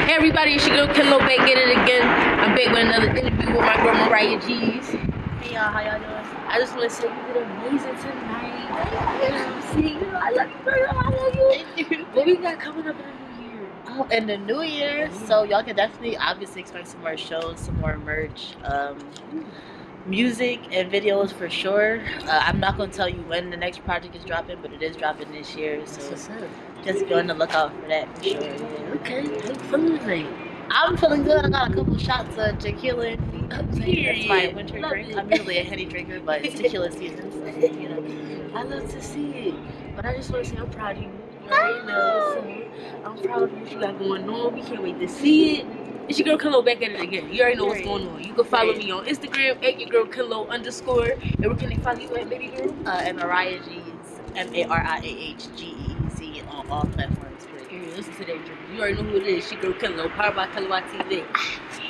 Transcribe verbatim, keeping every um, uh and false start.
Hey everybody, it's your girl Kenlo back at it again. I'm back with another interview with my girl Mariah G's. Hey y'all, how y'all doing? I just want to say you did amazing tonight. You know what I'm saying? You know, I love you, girl. I love you. Thank you. What we got coming up in the new year? Oh, in the new year, mm-hmm. So y'all can definitely obviously expect some more shows, some more merch, um, music and videos for sure. Uh, I'm not gonna tell you when the next project is dropping, but it is dropping this year, so just be on the lookout for that for sure. Yeah. Okay, how you feeling tonight? I'm feeling good. I got a couple shots of tequila in me. That's my winter love drink. it. I'm usually a Henny drinker, but it's tequila season, so you know. I love to see it, but I just want to say I'm proud of you. You already know, so I'm proud of what you got going on. We can't wait to see it. It's your girl Kenlo back at it again. You already know what's going on. You can follow me on Instagram at your girl Kenlo underscore. And where can they follow you at, baby girl? Uh, and Mariah G's, M A R I A H G E Z on all platforms. Listen to that, you already know who it is. She girl Kenlo, powered by Kenlo T V.